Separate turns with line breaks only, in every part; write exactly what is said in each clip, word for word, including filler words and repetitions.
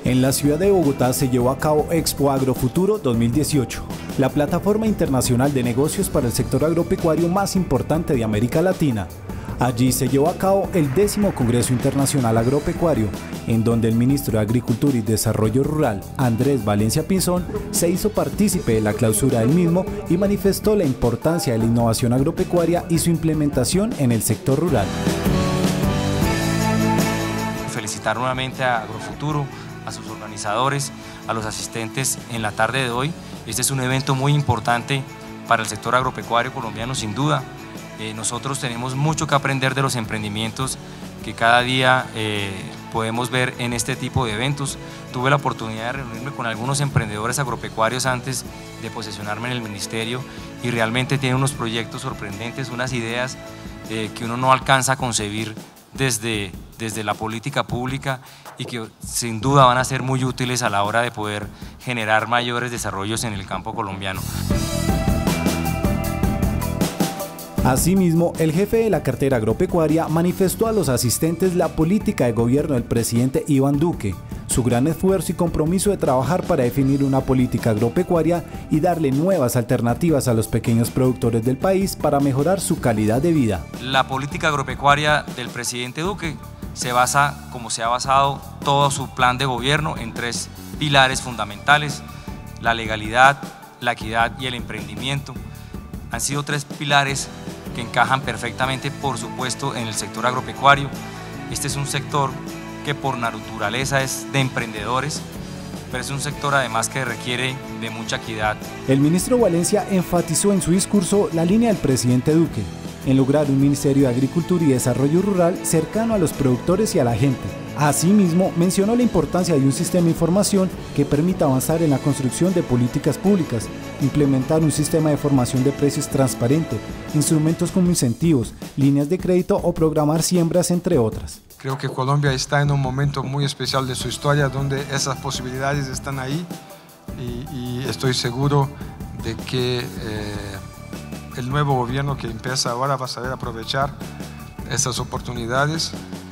En la ciudad de Bogotá se llevó a cabo Expo Agrofuturo dos mil dieciocho, la plataforma internacional de negocios para el sector agropecuario más importante de América Latina. Allí se llevó a cabo el décimo Congreso Internacional Agropecuario, en donde el ministro de Agricultura y Desarrollo Rural, Andrés Valencia Pinzón, se hizo partícipe de la clausura del mismo y manifestó la importancia de la innovación agropecuaria y su implementación en el sector rural.
Felicitar nuevamente a Agrofuturo, a sus organizadores, a los asistentes en la tarde de hoy. Este es un evento muy importante para el sector agropecuario colombiano, sin duda. Eh, nosotros tenemos mucho que aprender de los emprendimientos que cada día eh, podemos ver en este tipo de eventos. Tuve la oportunidad de reunirme con algunos emprendedores agropecuarios antes de posesionarme en el ministerio y realmente tienen unos proyectos sorprendentes, unas ideas eh, que uno no alcanza a concebir desde, desde la política pública y que sin duda van a ser muy útiles a la hora de poder generar mayores desarrollos en el campo colombiano.
Asimismo, el jefe de la cartera agropecuaria manifestó a los asistentes la política de gobierno del presidente Iván Duque, su gran esfuerzo y compromiso de trabajar para definir una política agropecuaria y darle nuevas alternativas a los pequeños productores del país para mejorar su calidad de vida.
La política agropecuaria del presidente Duque se basa, como se ha basado todo su plan de gobierno, en tres pilares fundamentales: la legalidad, la equidad y el emprendimiento. Han sido tres pilares que encajan perfectamente, por supuesto, en el sector agropecuario. Este es un sector que por naturaleza es de emprendedores, pero es un sector además que requiere de mucha equidad.
El ministro Valencia enfatizó en su discurso la línea del presidente Duque, en lograr un Ministerio de Agricultura y Desarrollo Rural cercano a los productores y a la gente. Asimismo, mencionó la importancia de un sistema de información que permita avanzar en la construcción de políticas públicas, implementar un sistema de formación de precios transparente, instrumentos como incentivos, líneas de crédito o programar siembras, entre otras.
Creo que Colombia está en un momento muy especial de su historia donde esas posibilidades están ahí y, y estoy seguro de que eh, el nuevo gobierno que empieza ahora va a saber aprovechar esas oportunidades.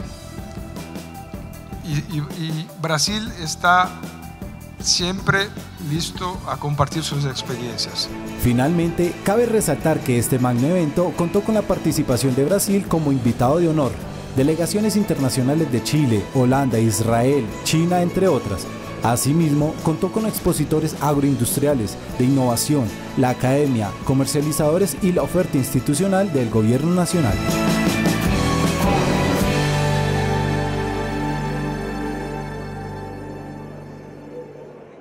Y, y, y Brasil está siempre listo a compartir sus experiencias.
Finalmente, cabe resaltar que este magno evento contó con la participación de Brasil como invitado de honor, delegaciones internacionales de Chile, Holanda, Israel, China, entre otras. Asimismo, contó con expositores agroindustriales, de innovación, la academia, comercializadores y la oferta institucional del gobierno nacional.